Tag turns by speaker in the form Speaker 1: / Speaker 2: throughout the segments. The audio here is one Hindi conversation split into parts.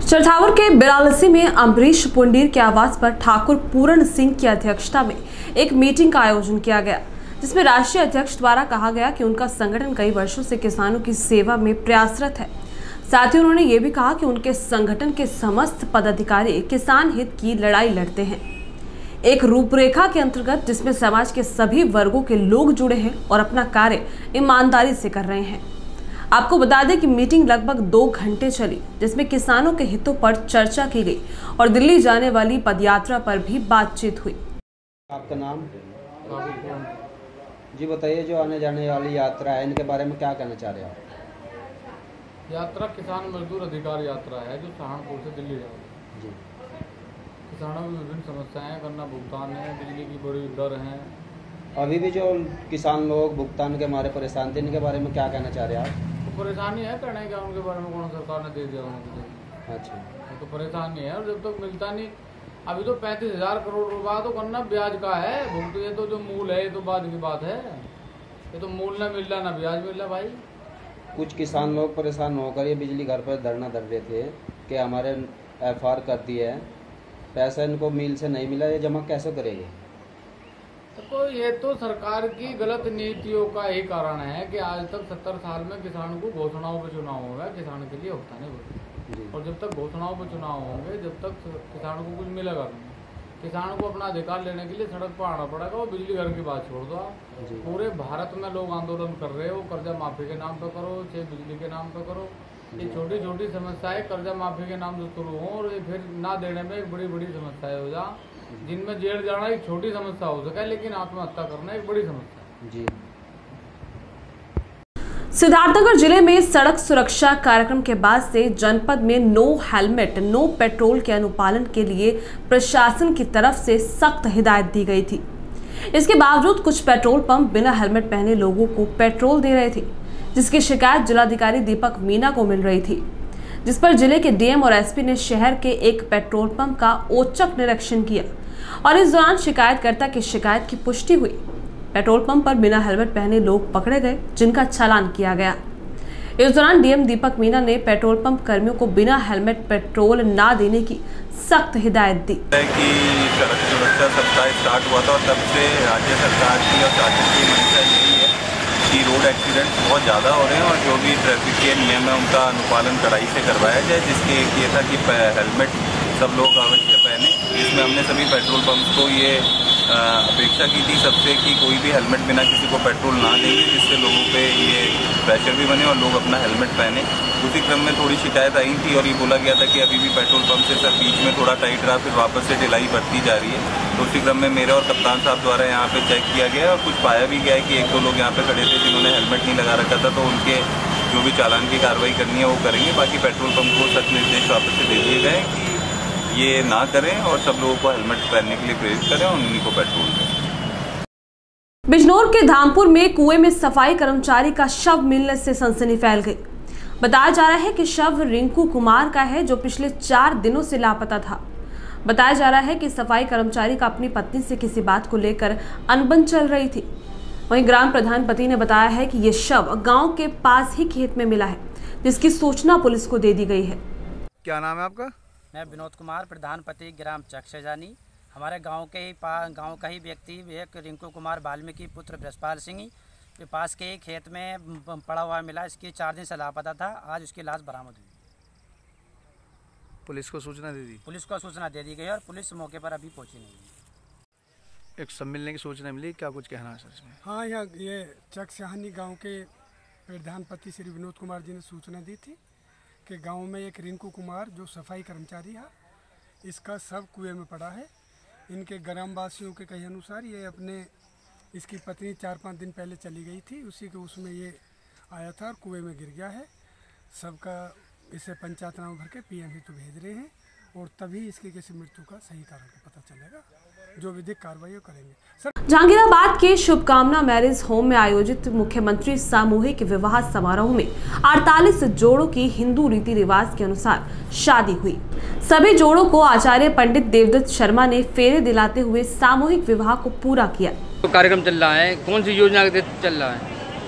Speaker 1: चरथावुर के बिरालसी में अम्बरीश पुंडीर के आवास पर ठाकुर पूरण सिंह की अध्यक्षता में एक मीटिंग का आयोजन किया गया, जिसमें राष्ट्रीय अध्यक्ष द्वारा कहा गया कि उनका संगठन कई वर्षों से किसानों की सेवा में प्रयासरत है। साथ ही उन्होंने ये भी कहा कि उनके संगठन के समस्त पदाधिकारी किसान हित की लड़ाई लड़ते हैं, एक रूपरेखा के अंतर्गत जिसमें समाज के सभी वर्गों के लोग जुड़े हैं और अपना कार्य ईमानदारी से कर रहे हैं। आपको बता दें कि मीटिंग लगभग 2 घंटे चली, जिसमें किसानों के हितों पर चर्चा की गई और दिल्ली जाने वाली पदयात्रा पर भी बातचीत हुई।
Speaker 2: आपका नाम जी बताइए, जो आने जाने वाली यात्रा है इनके बारे में क्या कहना चाह रहे हैं आप?
Speaker 3: यात्रा किसान मजदूर अधिकार यात्रा है जो सहारनपुर से दिल्ली जा रही है। किसानों में विभिन्न समस्याएं, करना भुगतान है, बिजली की बड़ी दर है।
Speaker 2: अभी भी जो किसान लोग भुगतान के हमारे परेशान थे, इनके बारे में क्या कहना चाह रहे हैं आप?
Speaker 3: तो परेशानी है, करने क्या उनके बारे में कौन सरकार ने दे दिया उनको? अच्छा, तो परेशानी है और जब तक मिलता नहीं। अभी तो 35,000 करोड़ रुपया तो करना ब्याज का है, भुगत ये तो जो मूल है ये तो बाद की बात है। ये तो मूल ना मिल रहा ना ब्याज मिल रहा भाई।
Speaker 2: कुछ किसान लोग परेशान होकर ये बिजली घर पर धरना धर रहे थे कि हमारे FR कर दी है, पैसा इनको मिल से नहीं मिला, ये जमा कैसे करेंगे?
Speaker 3: तो ये तो सरकार की गलत नीतियों का ही कारण है कि आज तक 70 साल में किसान को घोषणाओं पे चुनाव हो गया, किसान के लिए होता नहीं बोलते। और जब तक घोषणाओं पे चुनाव होंगे, जब तक किसान को कुछ मिलेगा नहीं। किसान को अपना अधिकार लेने के लिए सड़क पर आना पड़ेगा। वो बिजली घर की बात छोड़ दो आप, पूरे भारत में लोग आंदोलन कर रहे हो, कर्जा माफी के नाम पे करो, चाहे बिजली के नाम पे करो। ये छोटी छोटी समस्याएं कर्जा माफी के नाम से शुरू हों और ये फिर ना देने में एक बड़ी बड़ी समस्याएं हो जा, जिनमें जेल जाना एक छोटी समस्या हो सके, लेकिन आत्महत्या करना एक बड़ी समस्या है।
Speaker 1: सिद्धार्थनगर जिले में सड़क सुरक्षा कार्यक्रम के बाद से जनपद में नो हेलमेट नो पेट्रोल के अनुपालन के लिए प्रशासन की तरफ से सख्त हिदायत दी गई थी। इसके बावजूद कुछ पेट्रोल पंप बिना हेलमेट पहने लोगों को पेट्रोल दे रहे थे, जिसकी शिकायत जिलाधिकारी दीपक मीना को मिल रही थी, जिस पर जिले के DM और SP ने शहर के एक पेट्रोल पंप का औचक निरीक्षण किया और इस दौरान शिकायतकर्ता की शिकायत की पुष्टि हुई। पेट्रोल पंप पर बिना हेलमेट पहने लोग पकड़े गए, जिनका चालान किया गया। इस दौरान DM दीपक मीना ने पेट्रोल पंप कर्मियों को बिना हेलमेट पेट्रोल ना देने की सख्त हिदायत दी।
Speaker 4: कि सड़क सुरक्षा सप्ताह स्टार्ट हुआ था और तब से राज्य सरकार की और शासन की मंशा यही है कि रोड एक्सीडेंट बहुत ज़्यादा हो रहे हैं और जो भी ट्रैफिक के नियम है उनका अनुपालन कड़ाई से करवाया जाए, जिसके एक ये था कि हेलमेट सब लोग अवश्य पहने। इसमें हमने सभी पेट्रोल पंप्स को ये अपेक्षा की थी सबसे कि कोई भी हेलमेट बिना किसी को पेट्रोल ना देंगे, जिससे लोगों पे ये प्रेशर भी बने और लोग अपना हेलमेट पहने। उसी क्रम में थोड़ी शिकायत आई थी और ये बोला गया था कि अभी भी पेट्रोल पंप से सर बीच में थोड़ा टाइट रहा, फिर वापस से ढिलाई बढ़ती जा रही है। तो उसी क्रम में मेरे और कप्तान साहब द्वारा यहाँ पे चेक किया गया और कुछ पाया भी गया है कि 1-2 लोग यहाँ पे खड़े थे जिन्होंने हेलमेट नहीं लगा रखा था, तो उनके जो भी चालान की कार्रवाई करनी है वो करेंगे। बाकी पेट्रोल पंप को सख्त निर्देश वापस से दे दिए गए कि ये ना करें और सब लोगों को हेलमेट पहनने के लिए प्रेरित करें और उन्हीं को पेट्रोल दें।
Speaker 1: बिजनौर के धामपुर में कुएं में सफाई कर्मचारी का शव मिलने से सनसनी फैल गई। बताया जा रहा है कि शव रिंकू कुमार का है, जो पिछले 4 दिनों से लापता था। बताया जा रहा है कि सफाई कर्मचारी का अपनी पत्नी से किसी बात को लेकर अनबन चल रही थी। वहीं ग्राम प्रधान पति ने बताया है कि ये शव गांव के पास ही खेत में मिला है, जिसकी सूचना पुलिस को दे दी गई है।
Speaker 5: क्या नाम है आपका?
Speaker 6: मैं विनोद कुमार, प्रधान पति ग्राम चकसेजानी। हमारे गांव का ही व्यक्ति एक रिंकू कुमार वाल्मीकि पुत्र बृहस्पाल सिंह के पास के खेत में पड़ा हुआ मिला। इसकी 4 दिन से लापता था, आज उसकी लाश बरामद हुई।
Speaker 5: पुलिस को सूचना दे दी?
Speaker 6: पुलिस को सूचना दे दी गई और पुलिस मौके पर अभी पहुंची नहीं है।
Speaker 5: एक सब मिलने की सूचना मिली, क्या कुछ कहना है सर इसमें?
Speaker 7: हाँ, ये चकसेहानी गांव के प्रधान पति श्री विनोद कुमार जी ने सूचना दी थी कि गांव में एक रिंकू कुमार जो सफाई कर्मचारी है, इसका शव कुएं में पड़ा है। इनके ग्रामवासियों के कहे अनुसार ये इसकी पत्नी 4-5 दिन पहले चली गई थी, उसी के उसमें ये आया था और कुएं में गिर गया है। सबका इसे पंचायतनामा भर के PM हेतु भेज रहे हैं और तभी इसकी किसी मृत्यु का सही कारण पता चलेगा, जो विधिक कार्रवाई करेंगे।
Speaker 1: जहांगीराबाद के शुभकामना मैरिज होम में आयोजित मुख्यमंत्री सामूहिक विवाह समारोह में 48 जोड़ों की हिंदू रीति रिवाज के अनुसार शादी हुई। सभी जोड़ों को आचार्य पंडित देवदत्त शर्मा ने फेरे दिलाते हुए सामूहिक विवाह को पूरा किया।
Speaker 8: तो कार्यक्रम चल रहा है, कौन सी योजना के तहत चल रहा है?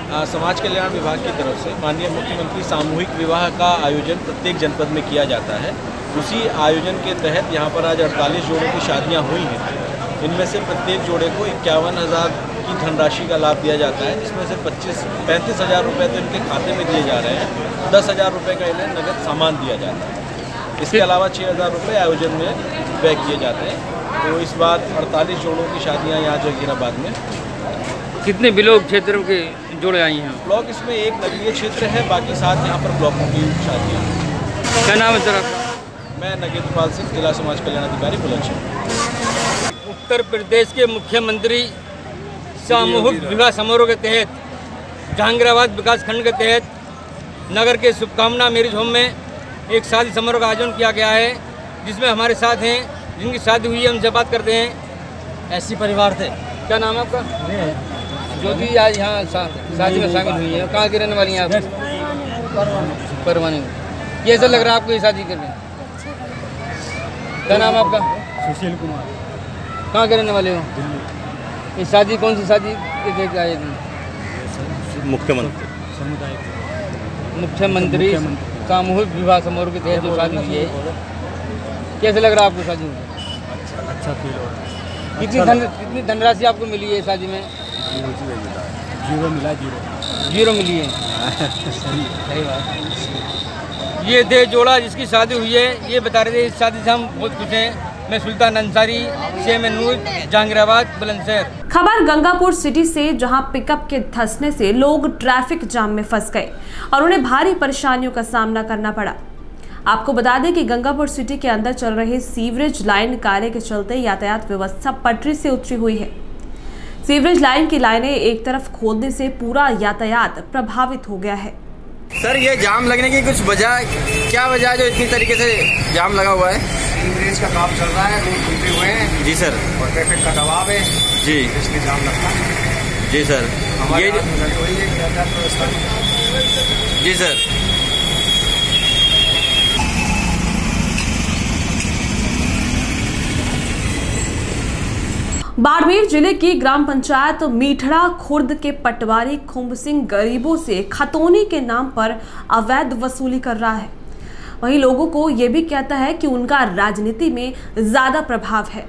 Speaker 8: समाज कल्याण विभाग की तरफ से माननीय मुख्यमंत्री सामूहिक विवाह का आयोजन प्रत्येक जनपद में किया जाता है। उसी आयोजन के तहत यहाँ पर आज 48 जोड़ों की शादियाँ हुई हैं। इनमें से प्रत्येक जोड़े को 51,000 की धनराशि का लाभ दिया जाता है, जिसमें से 35,000 रुपये तो इनके खाते में दिए जा रहे हैं, 10,000 रुपये का इन्हें नगद सामान दिया जाता है। इसके अलावा 6,000 रुपये आयोजन में व्यय किए जाते हैं। तो इस बार 48 जोड़ों की शादियाँ यहाँ जगीराबाद में।
Speaker 9: कितने ब्लॉक क्षेत्र के जोड़े आई हैं?
Speaker 8: ब्लॉक इसमें एक नगरीय क्षेत्र है, बाकी 7 यहाँ पर ब्लॉकों की शादियाँ हैं।
Speaker 9: क्या नाम है सर आपका?
Speaker 8: मैं नगेंद्रपाल सिंह, जिला समाज कल्याण अधिकारी बुलंदशहर।
Speaker 9: उत्तर प्रदेश के मुख्यमंत्री सामूहिक विवाह समारोह के तहत जहांगीराबाद विकास खंड के तहत नगर के शुभकामना मैरिज होम में एक शादी समारोह का आयोजन किया गया है, जिसमें हमारे साथ हैं जिनकी शादी हुई है, उनसे बात करते हैं। ऐसी परिवार थे। क्या नाम है आपका? जो भी आज यहाँ शादी में शामिल हुई है, कहाँ की रहने वाली हैं आप? परवानी। कैसा लग रहा है आपको ये शादी करने? क्या नाम है आपका?
Speaker 7: सुशील कुमार।
Speaker 9: कहाँ के रहने वाले हो? ये शादी कौन सी शादी के आए थे? मुख्यमंत्री सामूहिक विवाह समारोह के तहत जो शादी हुई है, कैसे लग रहा है आपको शादी में?
Speaker 7: अच्छा फील हो रहा है।
Speaker 9: कितनी धनराशि आपको मिली है शादी में?
Speaker 7: जीरो मिला।
Speaker 9: जीरो मिली है। सही बात। ये थे जोड़ा जिसकी शादी हुई है, ये बता रहे थे इस शादी से हम बहुत खुश हैं। मैं सुल्तान अंसारी, CMN न्यूज़, जहांगीराबाद, बुलंदशहर।
Speaker 1: खबर गंगापुर सिटी से, जहां पिकअप के धंसने से लोग ट्रैफिक जाम में फंस गए और उन्हें भारी परेशानियों का सामना करना पड़ा। आपको बता दें कि गंगापुर सिटी के अंदर चल रहे सीवरेज लाइन कार्य के चलते यातायात व्यवस्था पटरी से उतरी हुई है। सीवरेज लाइन की लाइनें एक तरफ खोदने से पूरा यातायात प्रभावित हो गया है।
Speaker 9: सर, ये जाम लगने की कुछ वजह, क्या वजह है जो इतनी तरीके से जाम लगा हुआ है?
Speaker 10: सीवरेज का काम चल रहा है, रोड टूटे हुए हैं।
Speaker 9: जी सर।
Speaker 10: और ट्रैफिक का दबाव है
Speaker 9: जी,
Speaker 10: इसलिए जाम लगता है।
Speaker 9: जी सर।
Speaker 10: हमारे हाथ में लगी हुई है यातायात व्यवस्था।
Speaker 9: जी सर।
Speaker 1: बाड़मेर जिले की ग्राम पंचायत मीठड़ा खुर्द के पटवारी खुम्ब सिंह गरीबों से खतौनी के नाम पर अवैध वसूली कर रहा है। वहीं लोगों को यह भी कहता है कि उनका राजनीति में ज्यादा प्रभाव है,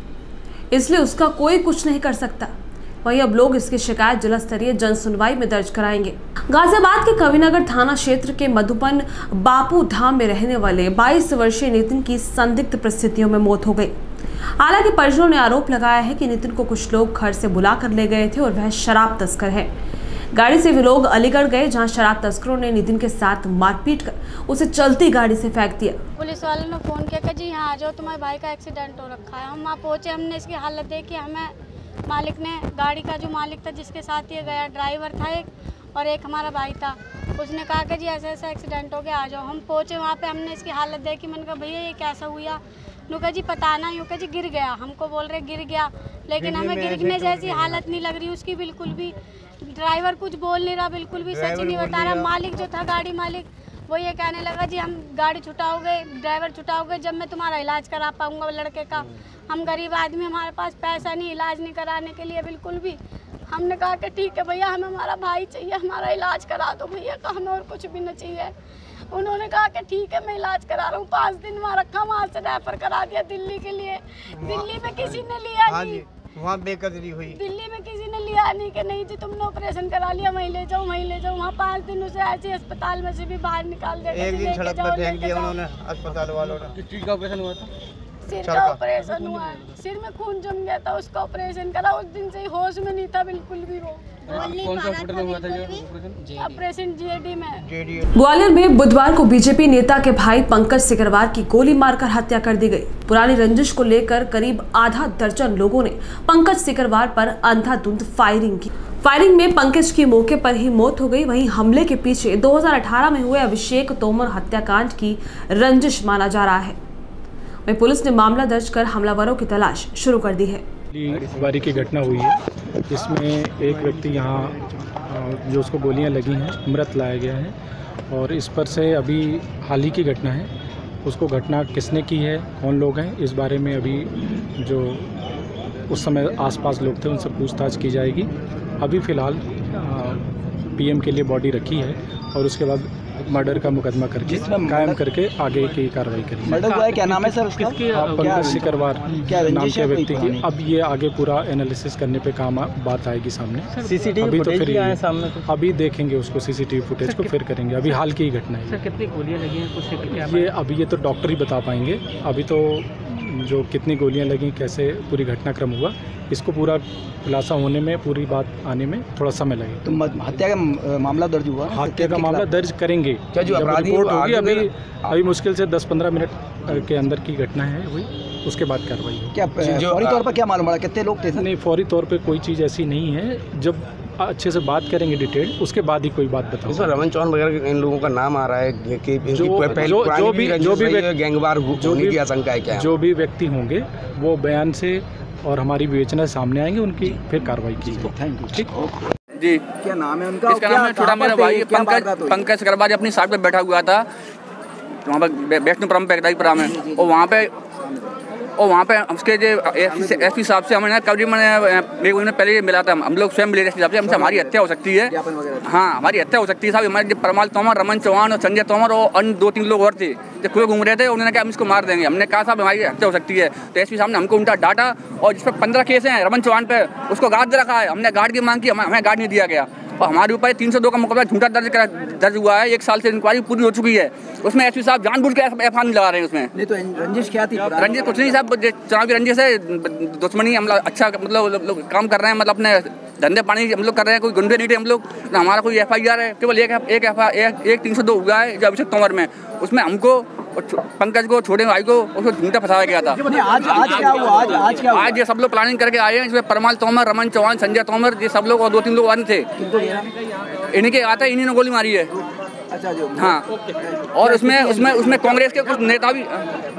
Speaker 1: इसलिए उसका कोई कुछ नहीं कर सकता। वहीं अब लोग इसकी शिकायत जिला स्तरीय जन सुनवाई में दर्ज कराएंगे। गाजियाबाद के कविनगर थाना क्षेत्र के मधुबन बापू धाम में रहने वाले 22 वर्षीय नितिन की संदिग्ध परिस्थितियों में मौत हो गई। हालांकि परिजनों ने आरोप लगाया है कि नितिन को कुछ लोग घर से बुला कर ले गए थे और वह शराब तस्कर है। गाड़ी से वे लोग अलीगढ़ गए, जहां शराब तस्करों ने नितिन के साथ मारपीट कर उसे चलती गाड़ी से फेंक दिया।
Speaker 11: पुलिस वालों ने फोन किया कि जी यहाँ आ जाओ, तुम्हारे भाई का एक्सीडेंट हो रखा है। हम वहाँ पहुँचे, हमने इसकी हालत देखी। हमें मालिक ने, गाड़ी का जो मालिक था जिसके साथ ये गया, ड्राइवर था एक और एक हमारा भाई था, उसने कहा कि जी ऐसा ऐसा एक्सीडेंट हो गया, आ जाओ। हम पहुँचे वहाँ पे, हमने इसकी हालत देखी। मैंने कहा भैया ये कैसा हुआ? नुका जी पता ना, यूँ जी गिर गया। हमको बोल रहे गिर गया, लेकिन हमें गिरने जैसी हालत नहीं लग रही उसकी बिल्कुल भी। ड्राइवर कुछ बोल नहीं रहा, बिल्कुल भी सच नहीं बता रहा। मालिक जो था, गाड़ी मालिक, वो ये कहने लगा जी हम गाड़ी छुटाओगे, ड्राइवर छुटाओगे जब मैं तुम्हारा इलाज करा पाऊंगा लड़के का। हम गरीब आदमी, हमारे पास पैसा नहीं इलाज नहीं कराने के लिए बिल्कुल भी। हमने कहा कि ठीक है भैया, हमें हमारा भाई चाहिए, हमारा इलाज करा दो भैया का, हमें और कुछ भी नहीं चाहिए। उन्होंने कहा कि ठीक है मैं इलाज करा रहा हूँ। 5 दिन वहाँ रखा, वहाँ से रेफर करा दिया दिल्ली के लिए। दिल्ली में किसी ने लिया नहीं,
Speaker 10: वहाँ बेकदरी हुई।
Speaker 11: दिल्ली में किसी ने लिया नहीं कि नहीं जी तुमने ऑपरेशन करा लिया, वहीं ले जाओ, वहीं ले जाओ। वहाँ 5 दिन उसे ऐसे अस्पताल में से भी बाहर निकाल दिया।
Speaker 10: एक दिन सड़क पर फेंक दिया उन्होंने, अस्पताल वालों ने।
Speaker 9: किस चीज़ का ऑपरेशन हुआ था?
Speaker 11: सिर का ऑपरेशन हुआ है, सिर में खून जम गया था, उसका ऑपरेशन करा। उस दिन से ही होश में नहीं था बिल्कुल भी वो।
Speaker 9: कौन सा हॉस्पिटल में हुआ था ये
Speaker 11: ऑपरेशन? GAD में।
Speaker 1: ग्वालियर में बुधवार को बीजेपी नेता के भाई पंकज सिकरवार की गोली मारकर हत्या कर दी गई। पुरानी रंजिश को लेकर करीब आधा दर्जन लोगों ने पंकज सिकरवार पर अंधाधुंध फायरिंग की। फायरिंग में पंकज की मौके पर ही मौत हो गई। वहीं हमले के पीछे 2018 में हुए अभिषेक तोमर हत्याकांड की रंजिश माना जा रहा है। वहीं पुलिस ने मामला दर्ज कर हमलावरों की तलाश शुरू कर दी है।
Speaker 12: बारी की घटना हुई है, जिसमें एक व्यक्ति यहाँ जो उसको गोलियां लगी हैं मृत लाया गया है, और इस पर से अभी हाल ही की घटना है। उसको घटना किसने की है, कौन लोग हैं, इस बारे में अभी जो उस समय आसपास लोग थे उनसे पूछताछ की जाएगी। अभी फ़िलहाल पीएम के लिए बॉडी रखी है और उसके बाद मर्डर का मुकदमा करके कायम करके आगे की कार्रवाई करेंगे।
Speaker 13: मर्डर हुआ है, क्या नाम है सर उसका?
Speaker 12: पंकज सिकरवार नाम के व्यक्ति की। अब ये आगे पूरा एनालिसिस करने पे बात आएगी सामने।
Speaker 13: सीसीटीवी
Speaker 12: अभी तो
Speaker 13: फुटेज
Speaker 12: फिर
Speaker 13: भी आया सामने तो?
Speaker 12: अभी देखेंगे उसको, सीसीटीवी फुटेज को फिर करेंगे। अभी हाल की ही घटना है।
Speaker 13: सर कितनी गोलियां लगी हैं कुछ
Speaker 12: ये अभी ये तो डॉक्टर ही बता पाएंगे। अभी तो जो कितनी गोलियां लगी, कैसे पूरी घटनाक्रम हुआ, इसको पूरा खुलासा होने में, पूरी बात आने में थोड़ा समय लगेगा।
Speaker 13: तो हत्या का मामला दर्ज हुआ?
Speaker 12: हत्या का मामला दर्ज करेंगे।
Speaker 13: क्या जो अपराधी
Speaker 12: रिपोर्ट होगी अभी मुश्किल से 10-15 मिनट के अंदर की घटना है हुई, उसके बाद कार्रवाई होगी।
Speaker 13: क्या फौरी तौर पर क्या मालूम पड़ा कितने लोग थे?
Speaker 12: नहीं, फौरी तौर पे कोई चीज़ ऐसी नहीं है। जब अच्छे से बात करेंगे डिटेल, उसके बाद ही कोई बात बताओ।
Speaker 14: इसमें रमन चौहान वगैरह इन लोगों का नाम आ रहा है कि जो भी गैंगवार होने की आशंका है क्या?
Speaker 12: जो भी व्यक्ति होंगे वो बयान से और हमारी विवेचना सामने आएंगे, उनकी फिर कार्रवाई की जाएगी।
Speaker 13: Thank you.
Speaker 12: ठीक
Speaker 15: जी,
Speaker 13: क्या नाम है उनका?
Speaker 15: इसका नाम है छोटा मेरा भाई पंकज सिकरवार। अपनी साइड पे बैठा हुआ था वहाँ पर वैष्णोपुरम पे है और वहाँ पे उसके जो एसपी साहब से हमने कभी मैंने पहले ये मिला था। हम लोग स्वयं मिले एसपी साहब से, हमसे हमारी हत्या हो सकती है। हाँ, हमारी हत्या हो सकती है साहब। हमारे परमाल तोमर, रमन चौहान और संजय तोमर और अन्य 2-3 लोग और थे जो खुले घूम रहे थे। उन्होंने कहा हम इसको मार देंगे। हमने कहा साहब हमारी हत्या हो सकती है। तो एसपी साहब ने हमको उल्टा डांटा और जिस पर 15 केस हैं रमन चौहान पे, उसको गार्ड दे रखा है। हमने गार्ड की मांग की, हमें गार्ड नहीं दिया गया और हमारे ऊपर 302 का मुकदमा झूठा दर्ज हुआ है। 1 साल से इंक्वायरी पूरी हो चुकी है। उसमें एसपी साहब जानबूझ के एफआईआर लगा रहे हैं उसमें।
Speaker 13: नहीं तो रंजिश क्या थी?
Speaker 15: रंजिश कुछ नहीं साहब, चुनावी रंजिश है, दुश्मनी। हम लोग अच्छा मतलब काम कर रहे हैं, मतलब अपने धंधे पानी हम लोग कर रहे हैं। कोई गुंडे नहीं थे हम लोग। हमारा कोई एफआईआर है, केवल एक 302 हुआ है जो अभिषेक तोमर में। उसमें हमको पंकज को, छोटे भाई को, उसको झूठा फंसाया गया था।
Speaker 13: आज क्या हुआ?
Speaker 15: आज ये सब लोग प्लानिंग करके आए हैं। इसमें परमाल तोमर, रमन चौहान, संजय तोमर, ये सब लोग और 2-3 लोग अन्य थे। इन्हीं के इन्हीं ने गोली मारी है।
Speaker 13: अच्छा जो
Speaker 15: हाँ, और उसमें कांग्रेस के कुछ नेता भी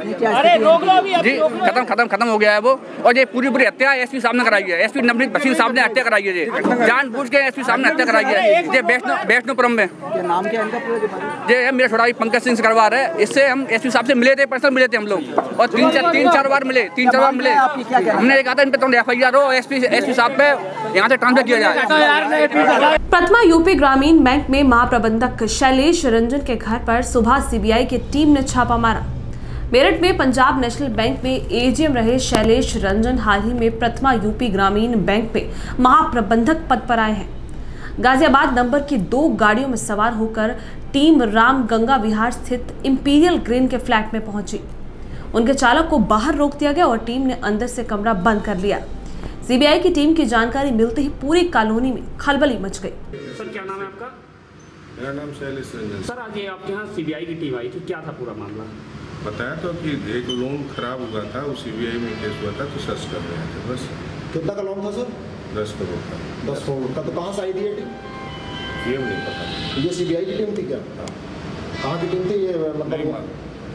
Speaker 15: जी खत्म हो गया है वो। और ये पूरी हत्या एसपी साहब ने कराई है। एसपी नवनीत भसीन साहब ने हत्या कराई है। ये जानबूझ के एसपी साहब ने हत्या कराई है। ये वैष्णोपुरम में।
Speaker 13: नाम क्या है?
Speaker 15: ये मेरा छोटा भाई पंकज सिंह सिकरवार है। इससे हम एसपी साहब से मिले थे, पर्सनल मिले थे हम लोग और 3-4 बार मिले। 3-4 बार मिले। हमने कहा था इन पे तो एफआईआर हो, एसपी साहब पे यहाँ से ट्रांसफर किया जाए।
Speaker 1: प्रथमा यूपी ग्रामीण बैंक में महाप्रबंधक शैलेश रंजन के घर पर सुबह सीबीआई की टीम ने छापा मारा। मेरठ में पंजाब नेशनल बैंक में एजीएम रहे शैलेश रंजन हाल ही में प्रथमा यूपी ग्रामीण बैंक में महाप्रबंधक पद पर आए हैं। गाजियाबाद नंबर की 2 गाड़ियों में सवार होकर टीम राम गंगा विहार स्थित इंपीरियल ग्रीन के फ्लैट में पहुंची। उनके चालक को बाहर रोक दिया गया और टीम ने अंदर से कमरा बंद कर लिया। सीबीआई की टीम की जानकारी मिलते ही पूरी कॉलोनी में खलबली मच गई।
Speaker 16: सर क्या नाम है आपका?
Speaker 17: मेरा नाम शैलेश रंजन।
Speaker 16: सर आज ये आपके यहाँ सीबीआई की टीम आई थी, क्या था पूरा मामला?
Speaker 17: बताया तो कि एक लोन खराब हुआ था, वो सीबीआई में केस हुआ था, तो सर्च कर रहे थे बस।
Speaker 18: कितना का लोन था सर?
Speaker 17: 10 करोड़ का।
Speaker 18: 10 करोड़ का। तो कहाँ से आई थी ये टीम?
Speaker 17: ये नहीं पता।
Speaker 18: ये सीबीआई की टीम थी क्या? हाँ। कहाँ की टीम थी ये मतलब?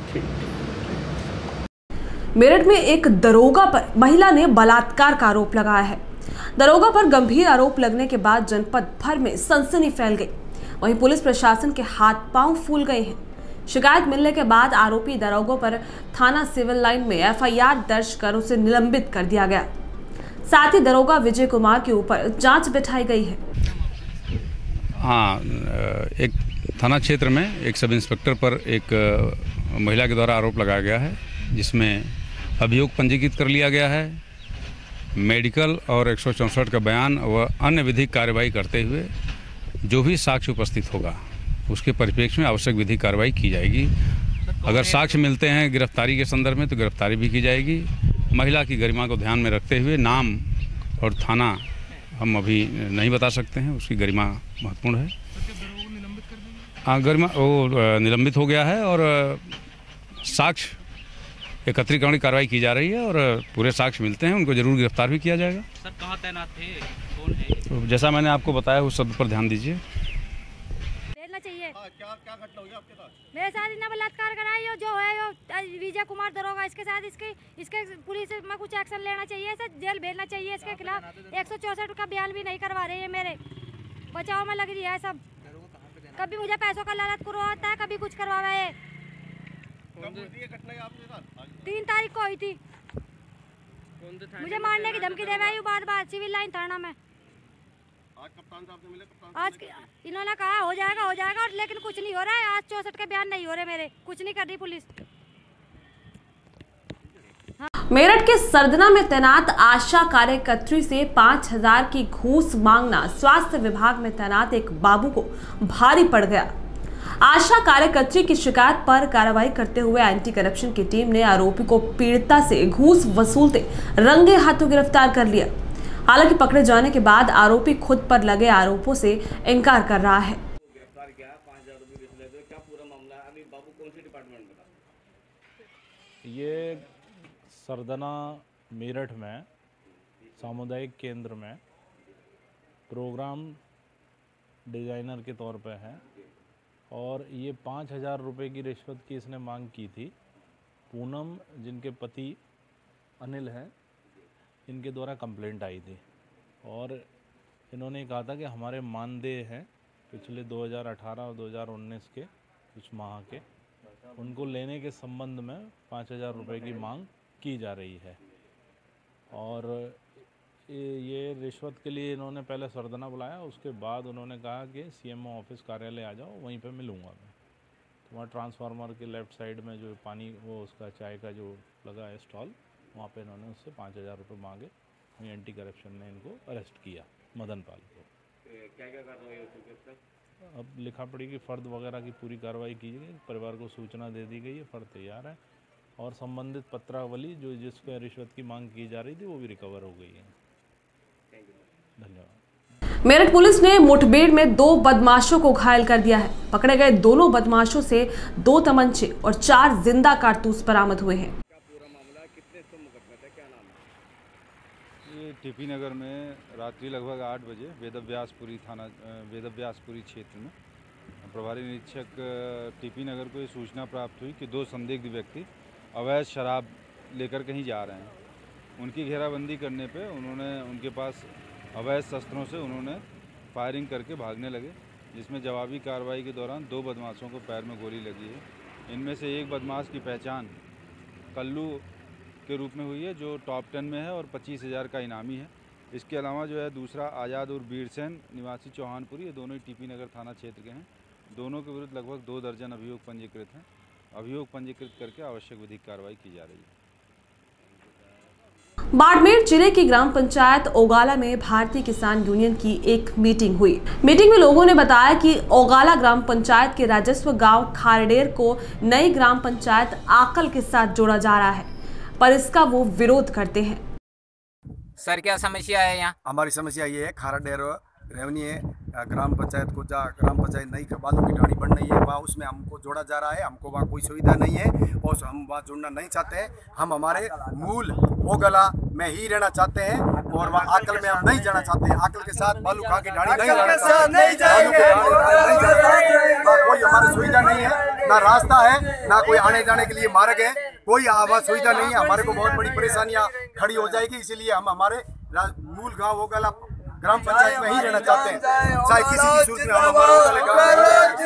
Speaker 1: मेरठ में एक दरोगा पर महिला ने बलात्कार का आरोप लगाया है। दरोगा पर गंभीर आरोप लगने के बाद जनपद भर में सनसनी फैल गई। वहीं पुलिस प्रशासन के हाथ पांव फूल गए हैं। शिकायत मिलने के बाद आरोपी दरोगों पर थाना सिविल लाइन में एफआईआर दर्ज कर उसे निलंबित कर दिया गया। साथ ही दरोगा विजय कुमार के ऊपर जांच बिठाई गई है।
Speaker 19: हाँ, एक थाना क्षेत्र में एक सब इंस्पेक्टर पर एक महिला के द्वारा आरोप लगाया गया है, जिसमें अभियोग पंजीकृत कर लिया गया है। मेडिकल और 164 का बयान व अन्य विधिक कार्यवाही करते हुए जो भी साक्ष्य उपस्थित होगा उसके परिप्रेक्ष्य में आवश्यक विधिक कार्रवाई की जाएगी। अगर साक्ष्य मिलते हैं गिरफ्तारी के संदर्भ में तो गिरफ्तारी भी की जाएगी। महिला की गरिमा को ध्यान में रखते हुए नाम और थाना हम अभी नहीं बता सकते हैं, उसकी गरिमा महत्वपूर्ण है। हाँ, गरिमा वो निलंबित हो गया है और साक्ष्य एकत्रीकरण की कार्रवाई की जा रही है और पूरे साक्ष्य मिलते हैं उनको जरूर गिरफ्तार भी किया जाएगा।
Speaker 16: सर कहाँ तैनात थे, कौन है?
Speaker 19: तो जैसा मैंने आपको बताया उस शब्द पर ध्यान दीजिए।
Speaker 11: चाहिए। क्या घटना हुई आपके साथ? मेरे साथ इतना बलात्कार कराई जो है विजय कुमार दरोगा, इसके साथ इसके पुलिस में कुछ एक्शन लेना चाहिए, इसे जेल भेजना चाहिए। इसके खिलाफ 164 का बयान भी नहीं करवा रहे हैं। मेरे बचाव में लग रही है सब। कभी मुझे पैसों का लालच करवाता है, कभी कुछ करवावा है। 3 तारीख को हुई थी। मुझे मारने की धमकी दे रही बार-बार सिविल लाइन थाना में। आज इन्होंने कहा हो जाएगा और लेकिन कुछ नहीं हो रहा है। आज 64 के बयान नहीं हो रहे मेरे, कुछ नहीं कर रही पुलिस।
Speaker 1: मेरठ के सरदना में तैनात आशा कार्यकर्त्री से 5,000 की घूस मांगना स्वास्थ्य विभाग में तैनात एक बाबू को भारी पड़ गया। आशा कार्यकर्त्री की शिकायत पर कार्रवाई करते हुए एंटी करप्शन की टीम ने आरोपी को पीड़िता से घूस वसूलते रंगे हाथों गिरफ्तार कर लिया। हालांकि पकड़े जाने के बाद आरोपी खुद पर लगे आरोपों से इनकार कर रहा है।
Speaker 12: ये सरदना मेरठ में सामुदायिक केंद्र में प्रोग्राम डिज़ाइनर के तौर पे है और ये 5,000 रुपये की रिश्वत की इसने मांग की थी। पूनम जिनके पति अनिल हैं, इनके द्वारा कंप्लेंट आई थी और इन्होंने कहा था कि हमारे मानदेय हैं पिछले 2018 और 2019 के कुछ माह के, उनको लेने के संबंध में 5,000 रुपये की मांग की जा रही है। और ये रिश्वत के लिए इन्होंने पहले सरदना बुलाया, उसके बाद उन्होंने कहा कि सीएमओ ऑफिस कार्यालय आ जाओ, वहीं पे मिलूंगा मैं। तो वहाँ ट्रांसफार्मर के लेफ़्ट साइड में जो पानी वो उसका चाय का जो लगा है स्टॉल, वहाँ पे इन्होंने उससे 5,000 रुपये मांगे। वहीं एंटी करप्शन ने इनको अरेस्ट किया, मदन पाल को।
Speaker 16: क्या कार्रवाई होती है?
Speaker 12: अब लिखा पड़ी कि फ़र्द वगैरह की पूरी कार्रवाई की गई, परिवार को सूचना दे दी गई है, फ़र्द तैयार है और संबंधित पत्रावली जो जिसके रिश्वत की मांग की जा रही थी वो भी रिकवर हो गई है। धन्यवाद।
Speaker 1: मेरठ पुलिस ने मुठभेड़ में 2 बदमाशों को घायल कर दिया है। पकड़े गए दोनों बदमाशों से 2 तमंचे और 4 जिंदा कारतूस बरामद हुए हैं।
Speaker 20: ये टीपी नगर में रात्रि लगभग 8 बजे वेदव्यासपुरी क्षेत्र में प्रभारी निरीक्षक टीपी नगर को ये सूचना प्राप्त हुई कि 2 संदिग्ध व्यक्ति अवैध शराब लेकर कहीं जा रहे हैं। उनकी घेराबंदी करने पे उनके पास अवैध शस्त्रों से उन्होंने फायरिंग करके भागने लगे, जिसमें जवाबी कार्रवाई के दौरान 2 बदमाशों को पैर में गोली लगी है। इनमें से एक बदमाश की पहचान कल्लू के रूप में हुई है, जो टॉप 10 में है और 25,000 का इनामी है। इसके अलावा जो है दूसरा आज़ाद और वीरसेन निवासी चौहानपुरी, ये दोनों ही टीपी नगर थाना क्षेत्र के हैं। दोनों के विरुद्ध लगभग 2 दर्जन अभियोग पंजीकृत हैं। अभियोग पंजीकृत करके आवश्यक विधिक कार्रवाई की जा रही है।
Speaker 1: बाड़मेर जिले की ग्राम पंचायत ओगाला में भारतीय किसान यूनियन की एक मीटिंग हुई। मीटिंग में लोगों ने बताया कि ओगाला ग्राम पंचायत के राजस्व गांव खारडेर को नई ग्राम पंचायत आकल के साथ जोड़ा जा रहा है, पर इसका वो विरोध करते हैं।
Speaker 21: सर क्या समस्या है यहाँ?
Speaker 22: हमारी समस्या ये है, खारडेर रेवनी है ग्राम पंचायत को ग्राम पंचायत नई बालों की ढाणी बन रही है, वहाँ उसमें हमको जोड़ा जा रहा है। हमको वहाँ कोई सुविधा नहीं है और हम वहाँ जुड़ना नहीं चाहते हैं। हम हमारे मूल ओगला में ही रहना चाहते हैं और वहाँ आकल में हम नहीं जाना चाहते हैं। आकल के साथ बालू खा की ढाणी नहीं रहना चाहते, कोई हमारी सुविधा नहीं है, ना रास्ता है, ना कोई आने जाने के लिए मार्ग है, कोई आवास सुविधा नहीं है। हमारे को बहुत बड़ी परेशानियाँ खड़ी हो जाएगी, इसीलिए हम हमारे मूल गाँव ओगला ग्राम पंचायत में ही रहना चाहते हैं, चाहे किसी की सूरत में हम हमारे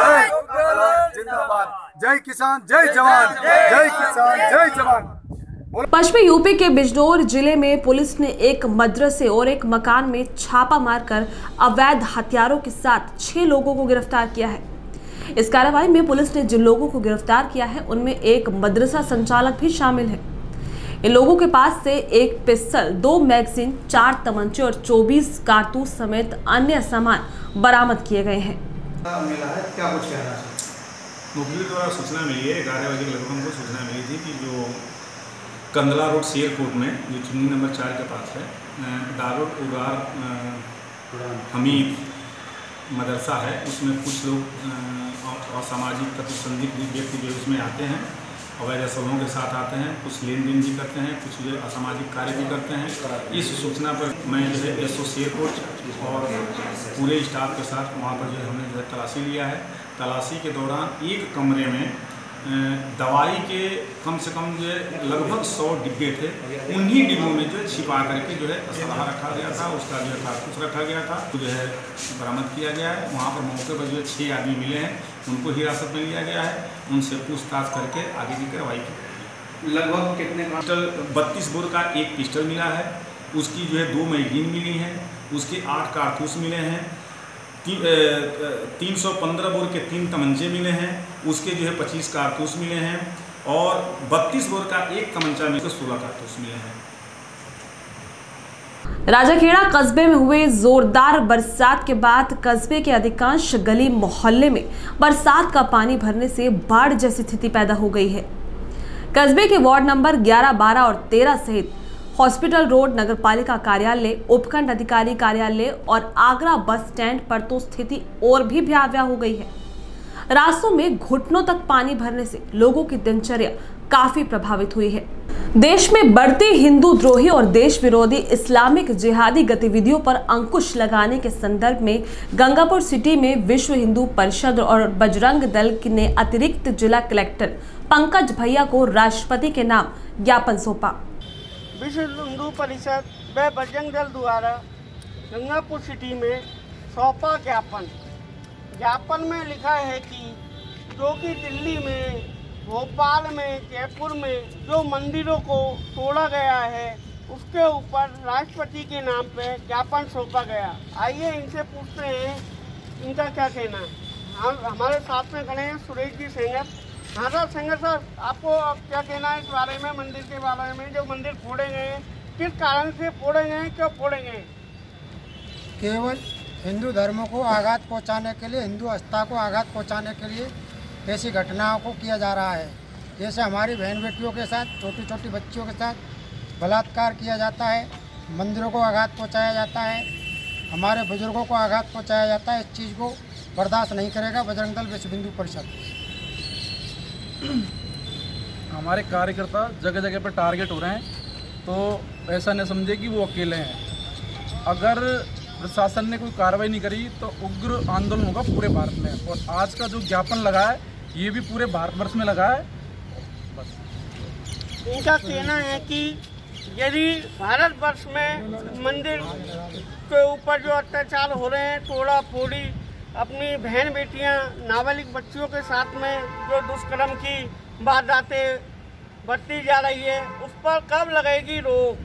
Speaker 22: जिंदाबाद। जय किसान, जय जवान, जय किसान, जय जवान।
Speaker 1: पश्चिमी यूपी के बिजनौर जिले में पुलिस ने एक मदरसे और एक मकान में छापा मारकर अवैध हथियारों के साथ 6 लोगों को गिरफ्तार किया है। इस कार्रवाई में पुलिस ने जिन लोगों को गिरफ्तार किया है उनमें एक मदरसा संचालक भी शामिल है। इन लोगों के पास से एक पिस्टल, 2 मैगजीन, 4 तमंचे और 24 कारतूस समेत अन्य सामान बरामद किए गए हैं।
Speaker 23: मिला है, क्या कुछ कहना है?
Speaker 24: मुखबिर द्वारा सूचना मिली है, 11 बजे लगभग हमको सूचना मिली थी कि जो कंदला रोड शेरकोट में जो चुनी नंबर 4 के पास है, दारुल उगार हमीद मदरसा है, उसमें कुछ लोग असामाजिक प्रतिसंदिग्ध व्यक्ति जो उसमें आते हैं, अवैध असलों के साथ आते हैं, कुछ लेन देन भी करते हैं, कुछ जो असामाजिक कार्य भी करते हैं। इस सूचना पर मैं जो है एसओ शेरकोट और पूरे स्टाफ के साथ वहाँ पर जो है हमने जो है तलाशी लिया है। तलाशी के दौरान एक कमरे में दवाई के कम से कम जो लगभग 100 डिब्बे थे, उन्हीं डिब्बों में जो छिपा करके जो है असलाह रखा गया था, उसका जो है कारतूस रखा गया था, तो जो है बरामद किया गया है। वहाँ पर मौके पर जो 6 आदमी मिले हैं, उनको हिरासत में लिया गया है, उनसे पूछताछ करके आगे की कार्रवाई की।
Speaker 23: लगभग कितने
Speaker 24: पिस्टल 32 बोर का एक पिस्टल मिला है, उसकी जो है 2 मैगजीन मिली हैं, उसके 8 कारतूस मिले हैं, 315 बोर के 3 तमंचे मिले हैं, उसके जो है 25 कारतूस मिले हैं और 32 बोर का 1 तमंचा में 16 कारतूस मिले हैं।
Speaker 1: राजाखेड़ा कस्बे में हुए जोरदार बरसात के बाद कस्बे के अधिकांश गली मोहल्ले में बरसात का पानी भरने से बाढ़ जैसी स्थिति पैदा हो गई है। कस्बे के वार्ड नंबर 11, 12 और 13 सहित हॉस्पिटल रोड, नगरपालिका कार्यालय, उपखंड अधिकारी कार्यालय और आगरा बस स्टैंड पर तो स्थिति और भी भयावह हो गई है। रास्तों में घुटनों तक पानी भरने से लोगों की दिनचर्या काफी प्रभावित हुई है। देश में बढ़ते हिंदू द्रोही और देश विरोधी इस्लामिक जिहादी गतिविधियों पर अंकुश लगाने के संदर्भ में गंगापुर सिटी में विश्व हिंदू परिषद और बजरंग दल ने अतिरिक्त जिला कलेक्टर पंकज भैया को राष्ट्रपति के नाम ज्ञापन सौंपा।
Speaker 2: विश्व हिंदू परिषद व बजरंग दल द्वारा गंगापुर सिटी में सौंपा ज्ञापन में लिखा है कि जो कि दिल्ली में, भोपाल में, जयपुर में जो मंदिरों को तोड़ा गया है उसके ऊपर राष्ट्रपति के नाम पे ज्ञापन सौंपा गया। आइए इनसे पूछते हैं इनका क्या कहना है। हम हमारे साथ में खड़े हैं सुरेश जी सेंगर। हाँ सर, सेंगर सर, आपको क्या कहना है इस बारे में, मंदिर के बारे में? जो मंदिर फोड़े गए हैं किस कारण से फोड़े गए हैं, क्यों फोड़े गए?
Speaker 3: केवल हिंदू धर्म को आघात पहुंचाने के लिए, हिंदू आस्था को आघात पहुंचाने के लिए ऐसी घटनाओं को किया जा रहा है। जैसे हमारी बहन बेटियों के साथ, छोटी छोटी बच्चियों के साथ बलात्कार किया जाता है, मंदिरों को आघात पहुंचाया जाता है, हमारे बुजुर्गों को आघात पहुंचाया जाता है। इस चीज़ को बर्दाश्त नहीं करेगा बजरंग दल विश्व हिंदू परिषद।
Speaker 4: हमारे कार्यकर्ता जगह जगह पर टारगेट हो रहे हैं, तो ऐसा न समझे कि वो अकेले हैं। अगर प्रशासन ने कोई कार्रवाई नहीं करी तो उग्र आंदोलन होगा पूरे भारत में। और आज का जो ज्ञापन लगा है ये भी पूरे भारतवर्ष में लगा है। बस
Speaker 2: इनका कहना है कि यदि भारतवर्ष में मंदिर के ऊपर जो अत्याचार हो रहे हैं, तोड़ा फोड़ी, अपनी बहन बेटियां, नाबालिग बच्चियों के साथ में जो दुष्कर्म की वारदातें बढ़ती जा रही है, उस पर कब लगेगी रोक?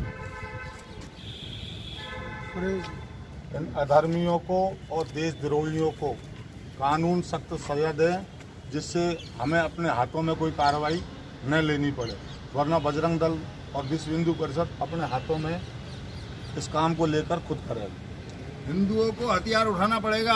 Speaker 6: इन अधर्मियों को और देशद्रोहियों को कानून सख्त सजा दें, जिससे हमें अपने हाथों में कोई कार्रवाई न लेनी पड़े, वरना बजरंग दल और विश्व हिंदू परिषद अपने हाथों में इस काम को लेकर खुद करेगा।
Speaker 25: हिंदुओं को हथियार उठाना पड़ेगा,